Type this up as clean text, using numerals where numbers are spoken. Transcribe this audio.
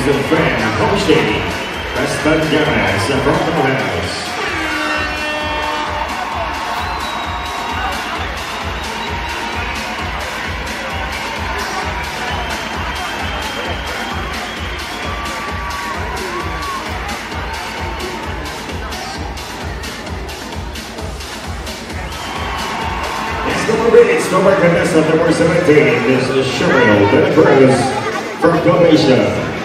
and fan hosting Preston Gamas from the house. Number contestant number 17 is Cheryl Cruz from Croatia.